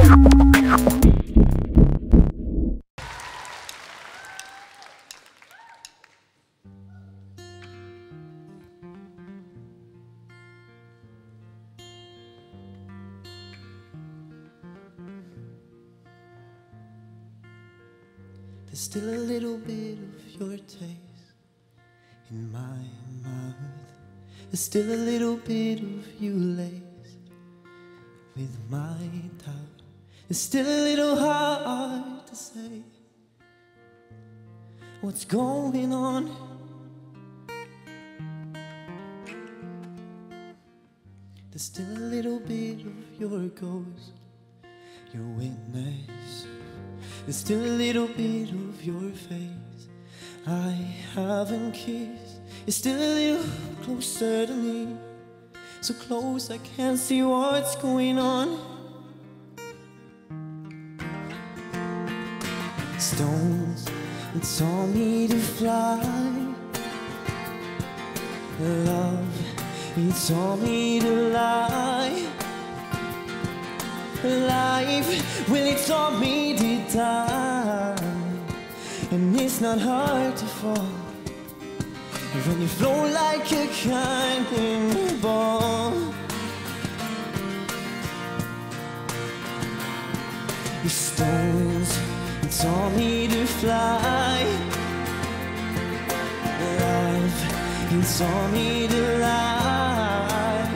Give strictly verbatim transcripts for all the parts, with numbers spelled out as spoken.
There's still a little bit of your taste in my mouth. There's still a little bit of you laced with my doubt. It's still a little hard to say what's going on. There's still a little bit of your ghost, your witness. There's still a little bit of your face I haven't kissed. It's still a little closer to me, so close I can't see what's going on. Stones that taught me to fly, love, it taught me to lie. Life, well, it taught me to die. And it's not hard to fall when you flow like a cannonball. Your stones taught me to fly. Life, it taught me to lie.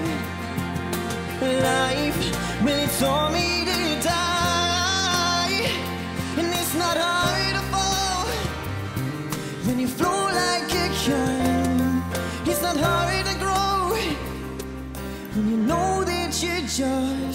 Life, well, it taught me to die. And it's not hard to fall when you flow like a can. It's not hard to grow when you know that you're just